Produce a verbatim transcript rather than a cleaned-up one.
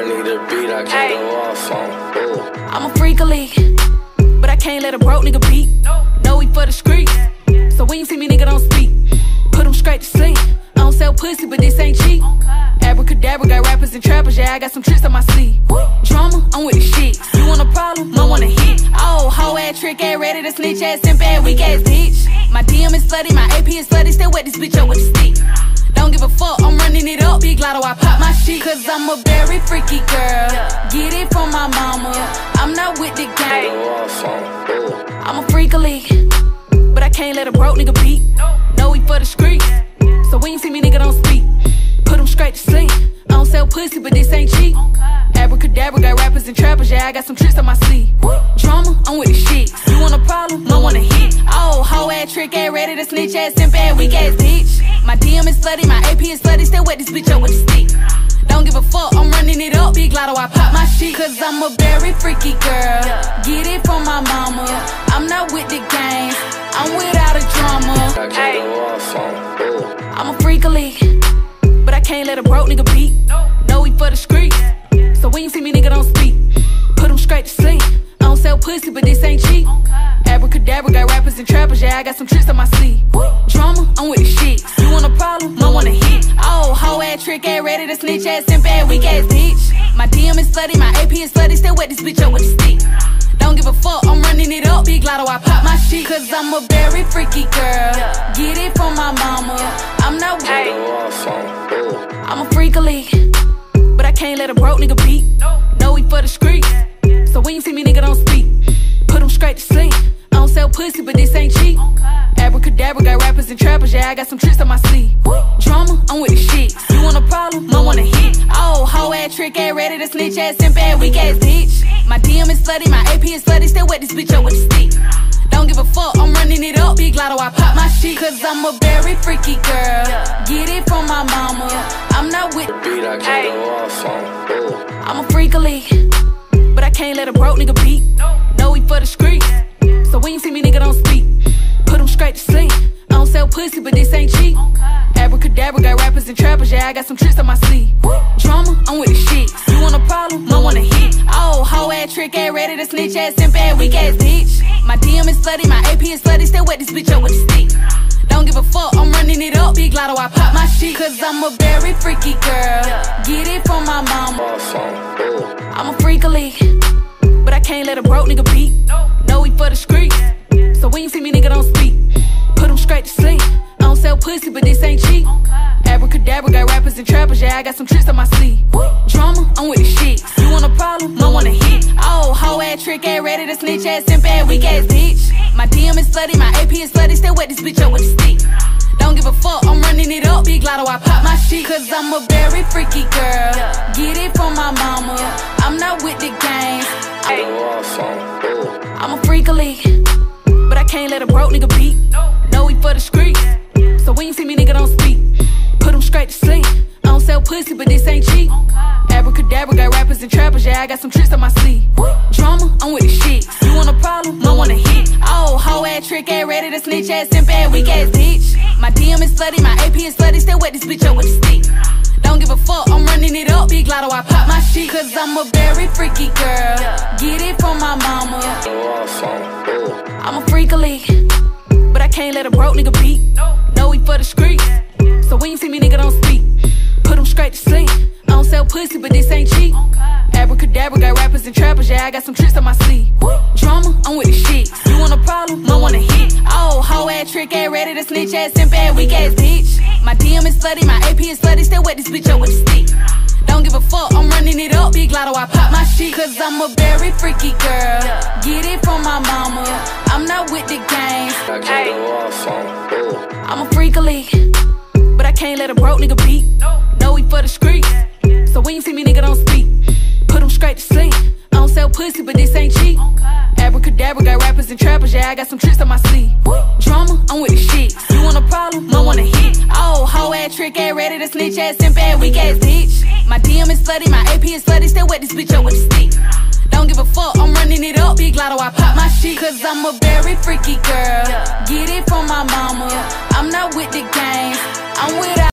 I need a beat, I can't go off on. Ooh. I'm a freak of league, but I can't let a broke nigga beat. No, we for the streets, so when you see me, nigga, don't speak. Put them straight to sleep. I don't sell pussy, but this ain't cheap. Abracadabra, got rappers and trappers, yeah, I got some tricks on my sleeve. Drama, I'm with the shit. You want a problem? I want a hit. Oh, hoe ass, trick ass, ready to snitch ass, simp ass, weak ass bitch. My D M is slutty, my A P is slutty, still wet this bitch up with a stick. Don't give a fuck, I'm running it up, big Latto, I pop my shit. Cause I'm a very freaky girl, get it from my mama. I'm not with the game, I'm a freak of league, but I can't let a broke nigga beat. No, we for the streets, so when you see me, nigga, don't speak. Put them straight to sleep. I don't sell pussy, but this ain't cheap. Abracadabra, got rappers and trappers, yeah, I got some tricks on my sleeve. Drama, I'm with the shit. You want a problem? I want a hit. Oh, hoe ass, trick ass, ready to snitch ass, simp ass, weak ass bitch. My D M is slutty, my A P is slutty, still wet this bitch up with a stick. Don't give a fuck, I'm running it up, big Latto, I pop my shit. Cause I'm a very freaky girl, get it from my mama. I'm not with the games, I'm without a drama. I can't go off on. Ooh. I'm a freak of league, but I can't let a broke nigga beat. No, we for the streets, so when you see me, nigga, don't speak. Put them straight to sleep. I don't sell pussy, but this ain't cheap. Abracadabra, got rappers and trappers, yeah, I got some tricks on my sleeve. Drama, I'm with the shit. You want a problem? I want a hit. Oh, hoe ass, trick ass, ready to snitch ass, simp ass, weak ass bitch. My D M is slutty, my A P is slutty, still wet this bitch up with a stick. Don't give a fuck, I'm running it up, big Latto, I pop my shit. Cause I'm a very freaky girl, get it from my mama. I'm not with it. I'm a freak of league, but I can't let a broke nigga beat. No, we for the streets, so when you see me, nigga, don't speak. Put them straight to sleep. I don't sell pussy, but this ain't cheap. Abracadabra, got rappers and trappers, yeah, I got some tricks on my sleeve. Drama, I'm with the shit. You want a problem? I want a hit. Oh, hoe ass, trick ass, ready to snitch ass, simp ass, weak ass bitch. My D M is slutty, my A P is slutty, still wet this bitch up with a stick. Don't give a fuck, I'm running it up, big Latto, I pop my shit. Cause I'm a very freaky girl, get it from my mama. I'm not with the beat, I can't go off on. I'm a freak of league, but I can't let a broke nigga beat. No, we for the streets, so when you see me, nigga, don't speak. Put them straight to sleep. I don't sell pussy, but this ain't cheap. Abracadabra, got rappers and trappers, yeah, I got some tricks on my sleeve. Drama, I'm with the shit. You want a problem? I want a hit. Oh, hoe ass, trick ass, ready to snitch ass, simp ass, weak ass bitch. My D M is slutty, my A P is slutty, still wet this bitch up with a stick. Don't give a fuck, I'm running it up, big Latto, I pop my shit. Cause I'm a very freaky girl, get it from my mama. I'm a freak of league, but I can't let a broke nigga beat. No, we for the streets, so when you see me, nigga, don't speak. Put them straight to sleep. I don't sell pussy, but this ain't cheap. Abracadabra, got rappers and trappers, yeah, I got some tricks on my sleeve. Drama, I'm with the shit. You want a problem? I want a hit. Oh, hoe ass, trick ass, ready to snitch ass, simp ass, weak ass bitch. My D M is slutty, my A P is slutty, still wet this bitch up with a stick. Don't give a fuck, I'm running it up, big Latto, I pop my shit. Cause I'm a very freaky girl, get it from my mama. I'm not with the games, I'm a freak of league, but I can't let a broke nigga beat. No, we for the streets, so when you see me, nigga, don't speak. Put them straight to sleep. I don't sell pussy, but this ain't cheap. Abracadabra, got rappers and trappers, yeah, I got some tricks on my sleeve. Drama, I'm with the shit. You want a problem? I want a hit. Oh, hoe ass, trick ass, ready to snitch ass, simp ass, weak ass bitch. My D M is slutty, my A P is slutty, still wet this bitch up with a stick. Don't give a fuck, I'm running it up, big Latto, I pop my shit. Cause I'm a very freaky girl, get it from my mama. I'm a freak of league, but I can't let a broke nigga beat. No, we for the streets, so when you see me, nigga, don't speak. Put them straight to sleep. I don't sell pussy, but this ain't cheap. Abracadabra, got rappers and trappers, yeah, I got some tricks on my sleeve. Drama, I'm with the shit. You want a problem? I want a hit. Oh, hoe ass, trick ass, ready to snitch ass, simp ass, weak ass bitch. My D M is slutty, my A P is slutty, still wet this bitch up with a stick. Don't give a fuck, I'm running it up, big Latto, I pop my shit. Cause I'm a very freaky girl, get it from my mama. I'm not with the games, I'm a freak of league, but I can't let a broke nigga beat. No, we for the streets, so when you see me, nigga, don't speak. Put them straight to sleep. I don't sell pussy, but this ain't cheap. Abracadabra, got rappers and trappers, yeah, I got some tricks on my sleeve. Drama, I'm with the shit. You want a problem? I want a hit. Oh, hoe ass, trick ass, ready to snitch ass, simp ass, weak ass bitch. My D M is slutty, my A P is slutty, still wet this bitch up with a stick. Don't give a fuck, I'm running it up, big Latto, I pop my shit. Cause I'm a very freaky girl, get it from my mama. I'm not with the games, I'm with